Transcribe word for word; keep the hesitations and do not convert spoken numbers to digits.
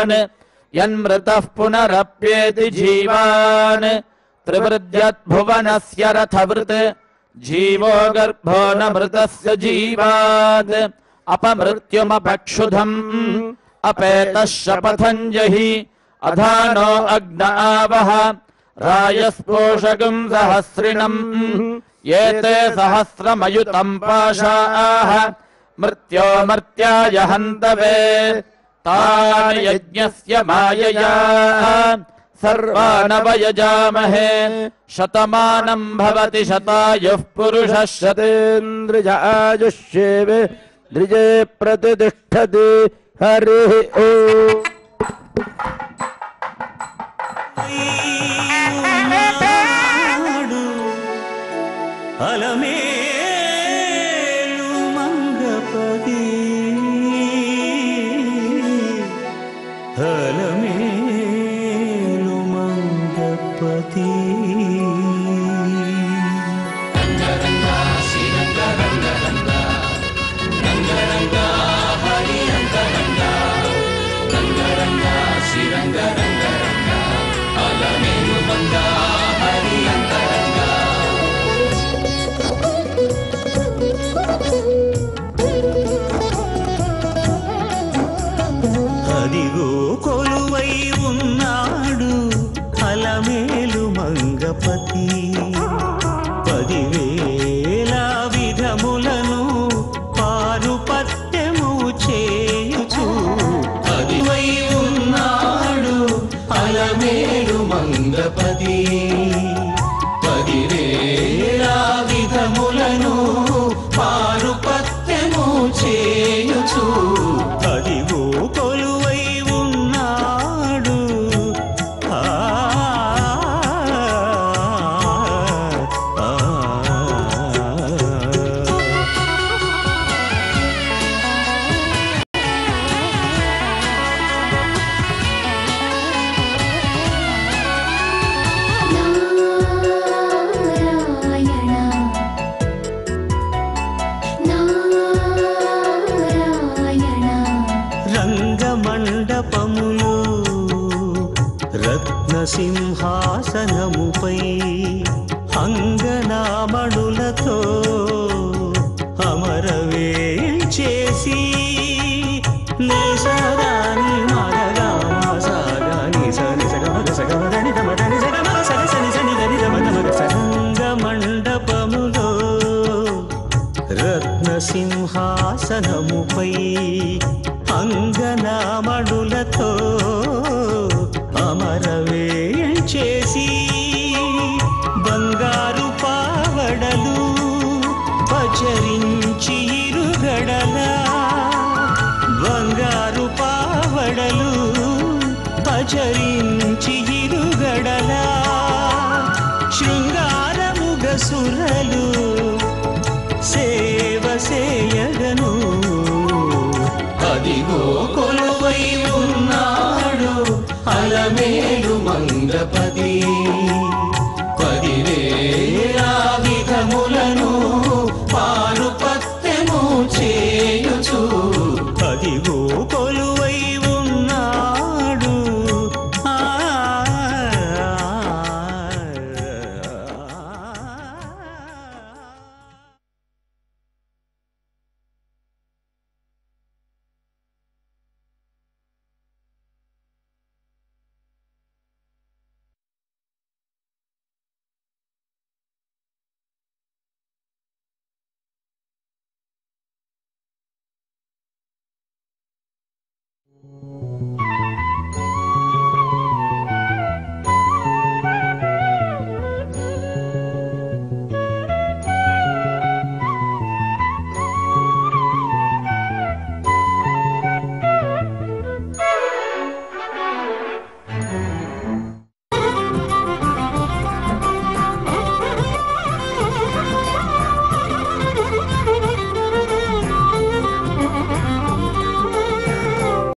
जीवान् यन्मृतः पुनरप्येति जीवान् त्रिवृद्यद्भुवनस्य रथवृत् जीवो गर्भो न मृतस्य जीवात् अपमृत्युमपक्षुधम् अपेतः शपथम् जहि अधानो अग्न आवह रायस्पोषकम् सहस्रिणम् एते सहस्रमयुतम् पाशाः मृत्यो मर्त्याय हन्तवे तान् यज्ञस्य मायया सर्वानवयजामहे शतमानं भवति शतायुः पुरुषः शतेन्द्रिय आयुष्येवे द्विजे प्रतिष्ठति हरिः ओम्। अलमेलु मंगपति अलमेलु मंगपति रंगा श्रीरंगा रंगा रंगा रंगा रंगा हरि रंगा रंगा रंगा रंगा श्रीरंगा रंगा रंगा अलमेलु मंगा हरि रंगा रंगा అదిగో కొలువై ఉన్నాడు అలమేలు మంగపతి పదివేల విధములను పారుపత్యము చేయుచు అదివై ఉన్నాడు అలమేలు మంగపతి పదివేల విధములను పారుపత్యము చేయుచు అదిగో కొలువై ఉన్నాడు ఆ రంగమండపములో రత్నసింహాసనముపై అంగనామణులతో అమరవేల్చేసి నిసరాని మరగా సాగాని సని సగమగ సగమదని దమదని సగమ సగసని సని దని దమదమగ రంగమండపములో రత్నసింహాసనముపై అంగనామణులతో అమరవేల్చేసి బంగారు పావడలు పచరించి ఇరుగడల బంగారు పావడలు పచరించి ఇరుగడల శృంగారముగ సురలు సేవ సేయగను అదిగో కొలువై ఉన్నాడు అలమేలు మంగపతి పదివేల విధములను పారుపత్యము చేయుచు అదిగో కొలువై ఉన్నాడు ఆ